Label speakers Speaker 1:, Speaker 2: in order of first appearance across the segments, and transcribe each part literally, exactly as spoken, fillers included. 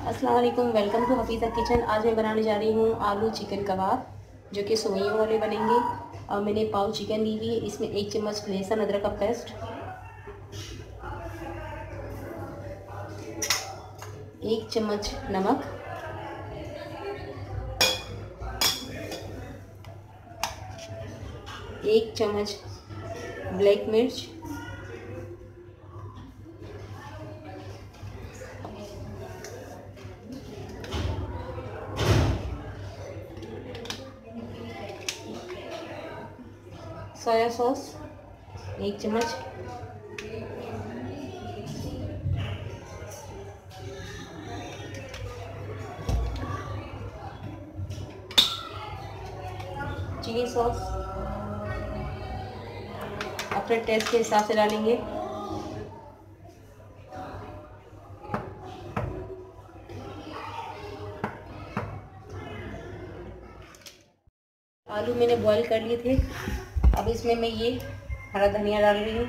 Speaker 1: अस्सलाम वालेकुम, welcome to हफीज़ा kitchen. आज मैं बनाने जा रही हूँ आलू चिकन कबाब, जो कि सोइयों वाले बनेंगे। और मैंने पाव चिकन ली हुई है, इसमें एक चम्मच लहसुन अदरक का पेस्ट, एक चम्मच नमक, एक चम्मच ब्लैक मिर्च, सोया सॉस एक चम्मच, चिली सॉस अपने टेस्ट के हिसाब से डालेंगे। आलू मैंने बॉईल कर लिए थे, अब इसमें मैं ये हरा धनिया डाल रही हूँ।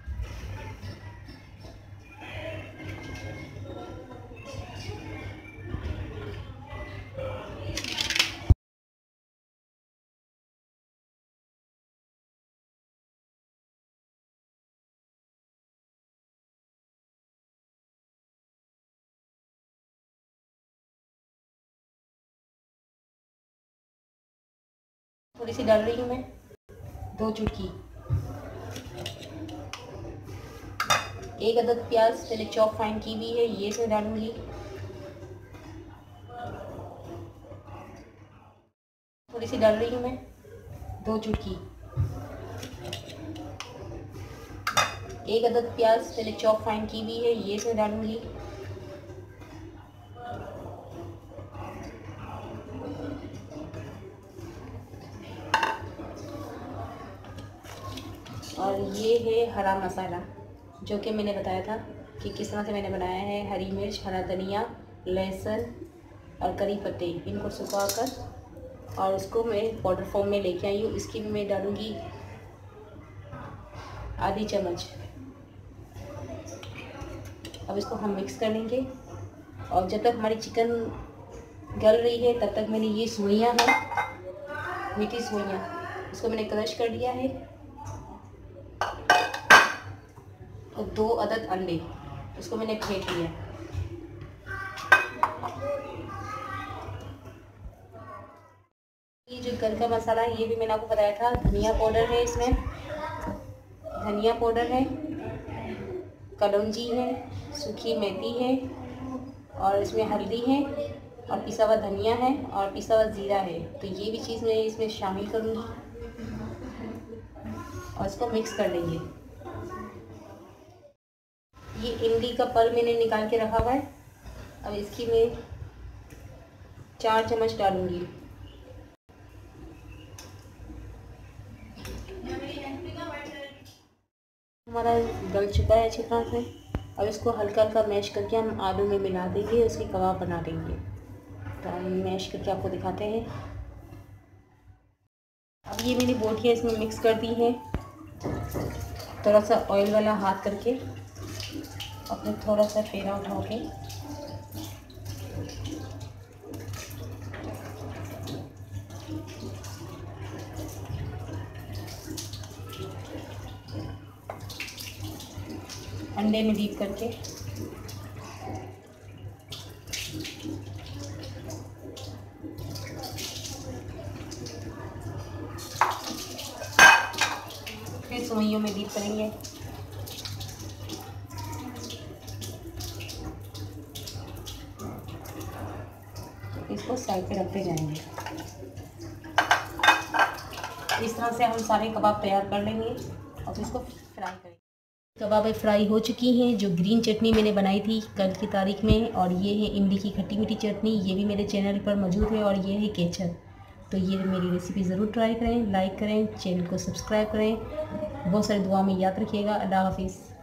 Speaker 1: थोड़ी सी डाल रही हूँ मैं, दो चुटकी। एक अदद प्याज पहले चॉप फाइन की हुई है, ये इसमें डालूंगी। थोड़ी सी डाल रही हूँ मैं, दो चुटकी। एक अदद प्याज पहले चॉप फाइन की हुई है, ये इसमें डालूंगी। और ये है हरा मसाला, जो कि मैंने बताया था कि किस तरह से मैंने बनाया है। हरी मिर्च, हरा धनिया, लहसुन और करी पत्ते, इनको सुखाकर और उसको मैं पाउडर फॉर्म में लेके आई हूँ। इसकी भी मैं डालूँगी आधी चम्मच। अब इसको हम मिक्स कर लेंगे, और जब तक हमारी चिकन गल रही है तब तक मैंने ये सोइयाँ हैं, मीठी सोइयाँ, इसको मैंने क्रश कर लिया है। और दो अदद अंडे, इसको मैंने फेंट लिया। ये जो घर का मसाला है, ये भी मैंने आपको बताया था। धनिया पाउडर है, इसमें धनिया पाउडर है, कलौंजी है, सूखी मेथी है, और इसमें हल्दी है, और पिसा हुआ धनिया है, और पिसा हुआ ज़ीरा है। तो ये भी चीज़ मैं इसमें शामिल करूँगी और इसको मिक्स कर लेंगे। ये इमली का पल्प मैंने निकाल के रखा हुआ है, अब इसकी मैं चार चम्मच डालूंगी। हमारा गल चुका है अच्छी तरह से। अब इसको हल्का हल्का मैश करके हम आलू में मिला देंगे, उसकी कबाब बना देंगे। तो हम मैश करके आपको दिखाते हैं। अब ये मैंने बोटियाँ इसमें मिक्स कर दी हैं, थोड़ा सा ऑयल वाला हाथ करके, अपने थोड़ा सा फेरा उठा के अंडे में डीप करके फिर सोइयों में डीप करेंगे। इसको साइड पे रखते जाएंगे। इस तरह से हम सारे कबाब तैयार कर लेंगे और इसको फ्राई करेंगे। कबाब फ्राई हो चुकी हैं। जो ग्रीन चटनी मैंने बनाई थी कल की तारीख में, और ये है इमली की खट्टी मीठी चटनी, ये भी मेरे चैनल पर मौजूद है, और ये है केचप। तो ये मेरी रेसिपी ज़रूर ट्राई करें, लाइक करें, चैनल को सब्सक्राइब करें। बहुत सारी दुआ में याद रखिएगा। अल्लाह हाफिज़।